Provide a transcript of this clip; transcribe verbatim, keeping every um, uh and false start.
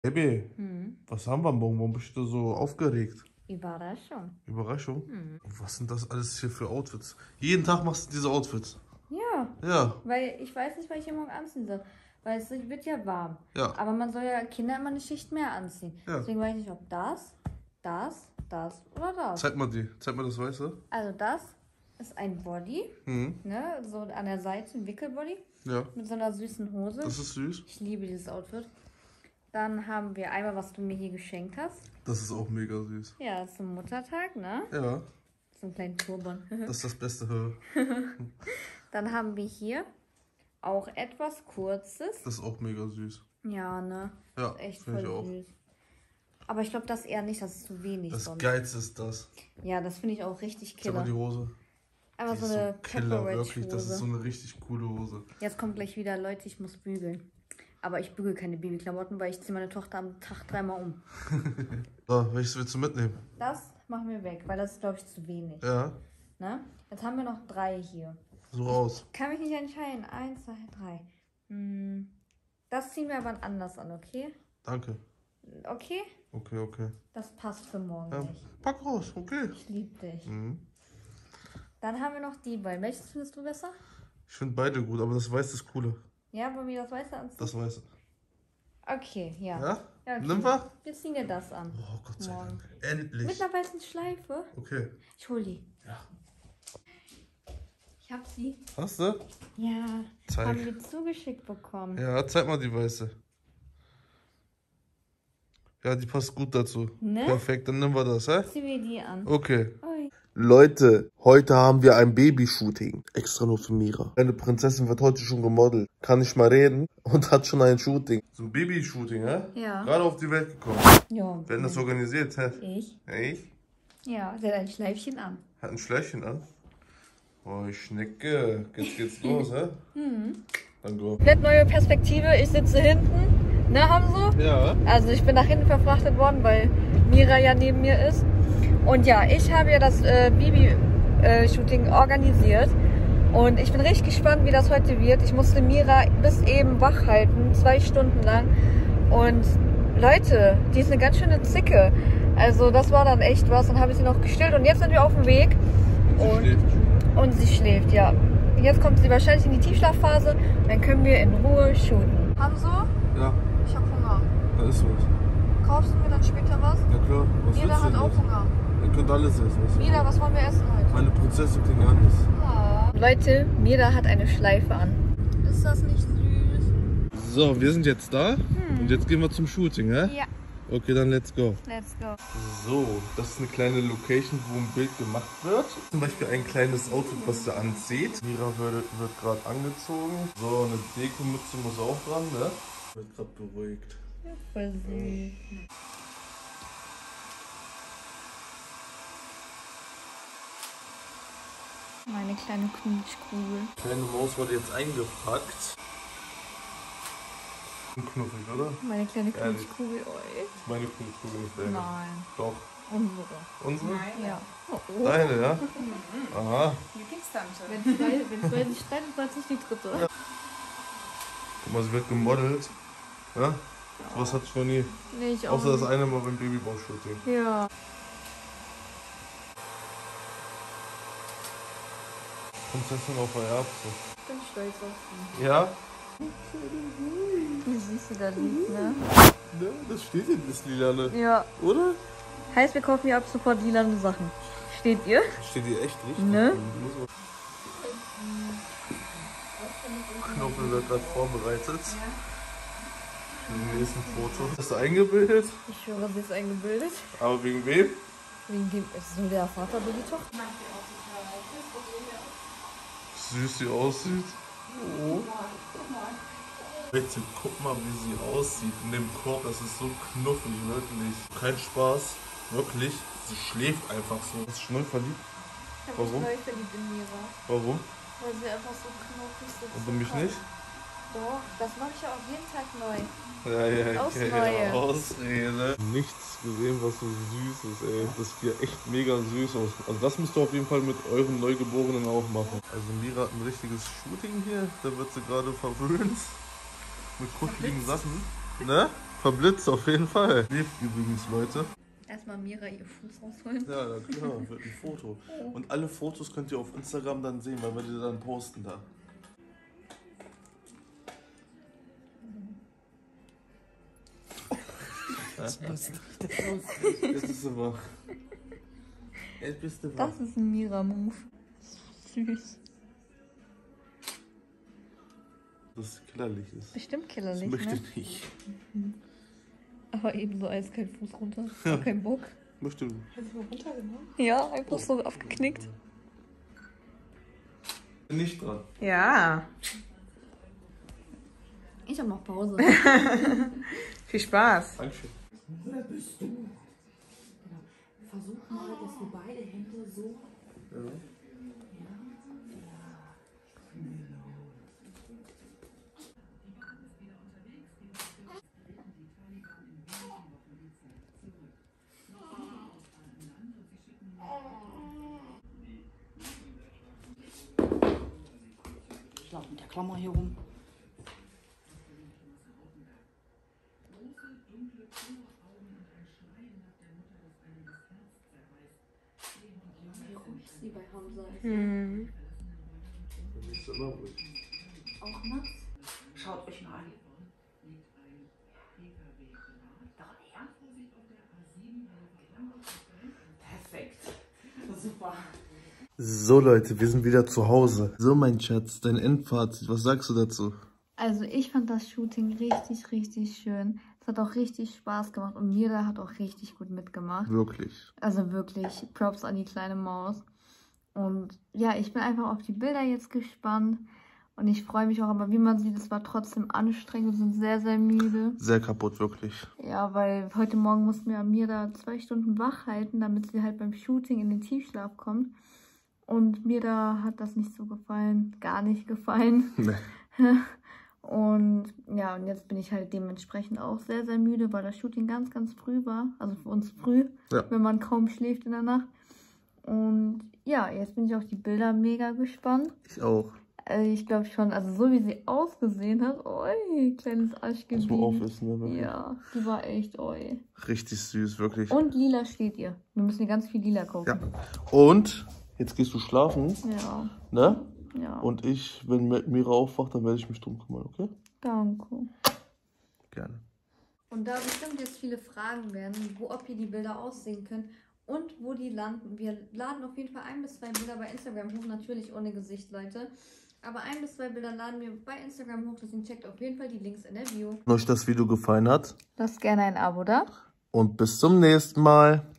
Baby, Hm. was haben wir morgen? Warum bist du so aufgeregt? Überraschung. Überraschung? Hm. Was sind das alles hier für Outfits? Jeden Tag machst du diese Outfits. Ja. Ja. Weil ich weiß nicht, was ich hier morgen anziehen soll. Weil es wird ja warm. Ja. Aber man soll ja Kinder immer eine Schicht mehr anziehen. Ja. Deswegen weiß ich nicht, ob das, das, das oder das. Zeig mal die. Zeig mal das Weiße. Also das ist ein Body, Mhm. ne? So an der Seite ein Wickelbody Ja. mit so einer süßen Hose. Das ist süß. Ich liebe dieses Outfit. Dann haben wir einmal, was du mir hier geschenkt hast. Das ist auch mega süß. Ja, das ist zum Muttertag, ne? Ja. So ein kleinen Turban. Das ist das Beste. Dann haben wir hier auch etwas Kurzes. Das ist auch mega süß. Ja, ne? Ja, Echt finde voll ich auch. süß. Aber ich glaube, das eher nicht, das ist zu wenig. Das sonst. Geilste ist das. Ja, das finde ich auch richtig Zeig mal killer. die Hose. Aber Die so ist eine Killer, wirklich. Das ist so Pepperidge-Hose. eine richtig coole Hose. Jetzt kommt gleich wieder, Leute, ich muss bügeln. Aber ich bügel keine Babyklamotten, weil ich ziehe meine Tochter am Tag dreimal um. So, welches willst du mitnehmen? Das machen wir weg, weil das ist, glaube ich, zu wenig. Ja, Ne? Jetzt haben wir noch drei hier. so raus. Kann mich nicht entscheiden. Eins, zwei, drei. Hm. Das ziehen wir aber anders an, okay? Danke. Okay? Okay, okay. Das passt für morgen Ja, nicht. pack raus, okay. Ich liebe dich. Mhm. Dann haben wir noch die beiden. Welches findest du besser? Ich finde beide gut, aber das Weiße ist cooler. Ja, wollen wir das Weiße anziehen? Das Weiße. Okay, ja. Ja? Ja, okay. Nimm wir? Wir ziehen dir das an. Oh, Gott sei Morgen. Dank. Endlich. Mit einer weißen Schleife. Okay. Ich hol die. Ja. Ich hab sie. Hast du? Ja. Zeig. Haben wir zugeschickt bekommen. Ja, zeig mal die Weiße. Ja, die passt gut dazu. Ne? Perfekt, dann nehmen wir das, hä? Ziehen wir die an. Okay. Ui. Leute, heute haben wir ein Babyshooting. Extra nur für Mira. Meine Prinzessin wird heute schon gemodelt. Kann nicht mal reden und hat schon ein Shooting. So ein Babyshooting, hä? Ja. Gerade auf die Welt gekommen. Ja. Wer hat das organisiert, hä? Ich? Ich? Ja, sie hat ein Schleifchen an. Hat ein Schläfchen an. Oh, ich Schnecke. Jetzt geht's los, hä? Mhm. Dann go. Komplett neue Perspektive. Ich sitze hinten. Ne, Hamso? Ja. Also ich bin nach hinten verfrachtet worden, weil Mira ja neben mir ist. Und ja, ich habe ja das äh, Baby-Shooting äh, organisiert. Und ich bin richtig gespannt, wie das heute wird. Ich musste Mira bis eben wach halten, zwei Stunden lang. Und Leute, die ist eine ganz schöne Zicke. Also das war dann echt was. Dann habe ich sie noch gestillt und jetzt sind wir auf dem Weg. Sie Und, schläft. und sie schläft, ja. Jetzt kommt sie wahrscheinlich in die Tiefschlafphase. Dann können wir in Ruhe shooten. Hamso, Ja, ich habe Hunger. da ist was. Kaufst du mir dann später was? Na klar. Was Mira willst du hat denn auch jetzt? Hunger. Ihr könnt alles essen. Was ihr Mira, wollt. was wollen wir essen heute? Meine Prinzessin klingt anders. Ah. Leute, Mira hat eine Schleife an. Ist das nicht süß? So, wir sind jetzt da. Hm. Und jetzt gehen wir zum Shooting, hä? Ja, Okay, dann let's go. let's go. So, das ist eine kleine Location, wo ein Bild gemacht wird. Zum Beispiel ein kleines Outfit, was ihr anzieht. Mira wird, wird gerade angezogen. So, eine Dekomütze muss auch dran, ne? Wird gerade beruhigt. Ja, voll süß. Meine kleine Knutschkugel. Kleine Maus wurde jetzt eingepackt. Knuffig, oder? Meine kleine Ehrlich? Knutschkugel, oi. Meine Kugel nicht deine. Nein, Doch. unsere. Unsere? Ja. Oh, oh. Deine, ja? Aha. Lieblingstante. Wenn zwei, wenn zwei sich streiten, soll es nicht die dritte. Guck mal, sie wird gemodelt. Ja? Sowas hatte ich noch nie. Nee, ich auch Außer das nicht. eine Mal beim Babybaushooting. Ja. Prinzessin auf der Erbse. Ich bin stolz auf sie. Ja? Wie süß sie da liegt, ne? Ne, das steht in das Lilane. Ja. Oder? Heißt, wir kaufen hier ab sofort lilane Sachen. Steht ihr? Steht hier echt richtig. Ne? Knoblauch wird gerade vorbereitet. Für den nächsten Foto. Hast du eingebildet? Ich schwöre, sie ist eingebildet. Aber wegen wem? Wegen dem ist so der Vater oder die Tochter. Wie süß sie aussieht. Oh. Bitte guck mal, wie sie aussieht in dem Korb. Das ist so knuffig, wirklich. Kein Spaß. Wirklich. Sie schläft einfach so. Ist schnell verliebt. Ich hab Warum? mich neu verliebt in Mira. Warum? Weil sie einfach so knuffig ist. Und du mich nicht? Doch, das mache ich ja auch jeden Tag neu. Ja, ja, Aufs okay, Neue. Ausrede. Nichts gesehen, was so süß ist, ey. Das sieht ja echt mega süß aus. Also das müsst ihr auf jeden Fall mit eurem Neugeborenen auch machen. Also Mira hat ein richtiges Shooting hier. Da wird sie gerade verwöhnt. Mit kuscheligen Sachen. Ne? Verblitzt auf jeden Fall. Lebt übrigens, Leute. Erstmal Mira ihr Fuß rausholen. Ja, na klar, wird ein Foto. Und alle Fotos könnt ihr auf Instagram dann sehen, weil wir die dann posten da. Jetzt bist du wach. Jetzt bist du wach. Das ist ein Mira-Move. Süß. Das ist killerlich ist. Bestimmt killerlich, das möchte ne? ich. Mhm. Aber eben so eiskalt Fuß runter. Ja. Kein Bock. Möchte du. Hast du mal runtergenommen? Ja, einfach so aufgeknickt. Bin nicht dran. Ja. Ich hab noch Pause. Viel Spaß. Dankeschön. Wer bist du? Genau. Versuch mal, dass du beide Hände so. Ja. Ja. Ja. Ich laufe mit der Klammer hier rum. Wie bei Hamza. Mhm. Dann ist immer ruhig. Auch nass? Schaut euch mal an. Doch näher? Perfekt. Super. So Leute, wir sind wieder zu Hause. So mein Schatz, dein Endfazit, was sagst du dazu? Also ich fand das Shooting richtig, richtig schön. Es hat auch richtig Spaß gemacht und Mira hat auch richtig gut mitgemacht. Wirklich. Also wirklich, Props an die kleine Maus. Und ja, ich bin einfach auf die Bilder jetzt gespannt. Und ich freue mich auch, aber wie man sieht, es war trotzdem anstrengend. Wir sind sehr, sehr müde. Sehr kaputt, wirklich. Ja, weil heute Morgen mussten wir Mira zwei Stunden wach halten, damit sie halt beim Shooting in den Tiefschlaf kommt. Und Mira hat das nicht so gefallen. Gar nicht gefallen. Nee. Und ja, und jetzt bin ich halt dementsprechend auch sehr, sehr müde, weil das Shooting ganz, ganz früh war. Also für uns früh, Ja. wenn man kaum schläft in der Nacht. Und ja, jetzt bin ich auf die Bilder mega gespannt. Ich auch. Also ich glaube schon, also so wie sie ausgesehen hat, oi, kleines Muss Arschgebiet. man aufessen, ne? Wirklich. Ja, die war echt, oi. Richtig süß, wirklich. Und lila steht ihr. Wir müssen ihr ganz viel lila kaufen. Ja. Und jetzt gehst du schlafen, Ja, ne? ja. Und ich, wenn Mira aufwacht, dann werde ich mich drum kümmern, okay? Danke. Gerne. Und da bestimmt jetzt viele Fragen werden, wo, ob ihr die Bilder aussehen könnt und wo die landen. Wir laden auf jeden Fall ein bis zwei Bilder bei Instagram hoch, natürlich ohne Gesicht, Leute. Aber ein bis zwei Bilder laden wir bei Instagram hoch, deswegen checkt auf jeden Fall die Links in der Bio. Wenn euch das Video gefallen hat Lasst gerne ein Abo da. und bis zum nächsten Mal.